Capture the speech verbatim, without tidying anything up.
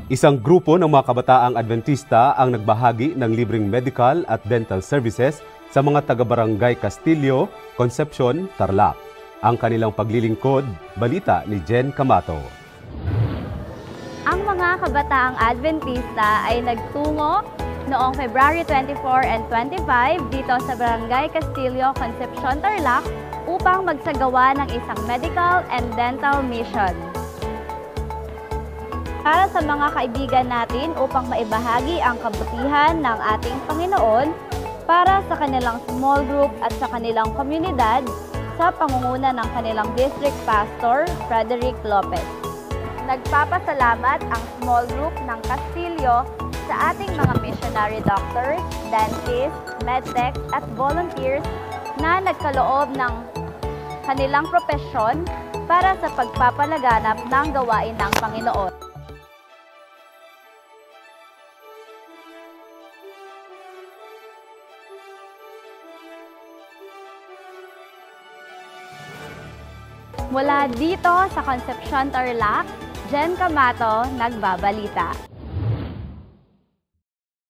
Isang grupo ng mga kabataang Adventista ang nagbahagi ng libreng medical at dental services sa mga taga-barangay Castillo, Concepcion, Tarlac. Ang kanilang paglilingkod, balita ni Jen Camato. Ang mga kabataang Adventista ay nagtungo noong February twenty-four and twenty-five dito sa Barangay Castillo, Concepcion, Tarlac upang magsagawa ng isang medical and dental mission. Para sa mga kaibigan natin upang maibahagi ang kabutihan ng ating Panginoon para sa kanilang small group at sa kanilang komunidad sa pangunguna ng kanilang District Pastor, Frederick Lopez. Nagpapasalamat ang small group ng Castillo sa ating mga missionary doctors, dentists, medtech at volunteers na nagkaloob ng kanilang propesyon para sa pagpapalaganap ng gawain ng Panginoon. Mula dito sa Concepcion, Tarlac, Jen Camato, nagbabalita.